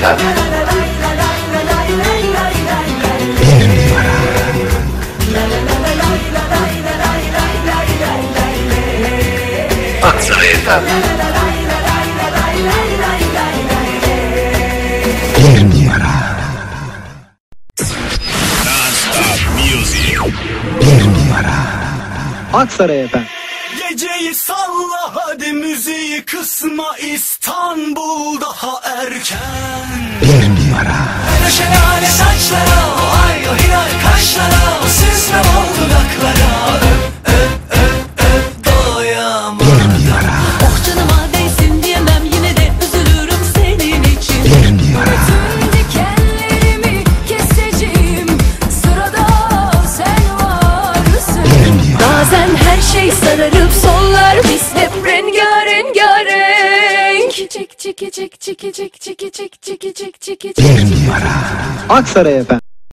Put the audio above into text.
FM. Bir numara. Aksaray FM. Bir numara. Non-stop music. Bir numara. Aksaray FM. Geceyi salla hadi müziği kısma, İstanbul daha erken. Bir numara. Şelale saçlara, o ay o hilal kaşlara, o süzme bol dudaklara, öp doyamam. Bir numara. Oh canıma değsin diyemem, yine de üzülürüm senin için. Bir numara. Tüm dikenlerimi keseceğim, sırada sen varsın. Bir numara. Bazen her şey sararıp sollar, biz hep rengarenk. Çiki çik çiki çik çiki çik çiki çik çiki çik çiki çik. Bir numara. Aksaray FM.